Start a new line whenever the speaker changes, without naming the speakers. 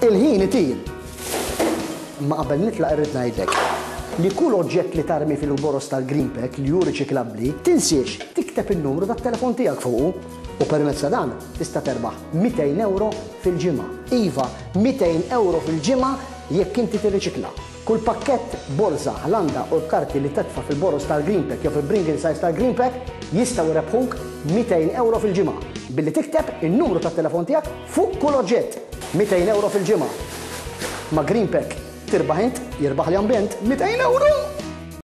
Il-ħin itir. Ma qabel nitlaq irrid ngħidlek li kull oġġett li tarmi fil-boros tal-GreenPak li hu riċiklabbli, tinsiex tikteb in-numru tat-telefon tiegħek fuqu u permezz ta' dan tista' terbaħ 200 euro fil-ġimgħa. Iva, 200 euro fil-ġimgħa jekk inti tirriċikla. Kull pakkett borza, landa u karti li tedfa' fil-boros tal-GreenPak jew fil-bringing size tal-GreenPak jistgħu rebħuk 200 euro fil-ġimgħa billi tikteb in-numru tat-telefon tiegħek fuq kull oġġett. 200 euro fil-ġimgħa. Ma' GreenPak tirbaħ int, jirbaħ l-ambjent 200 euro!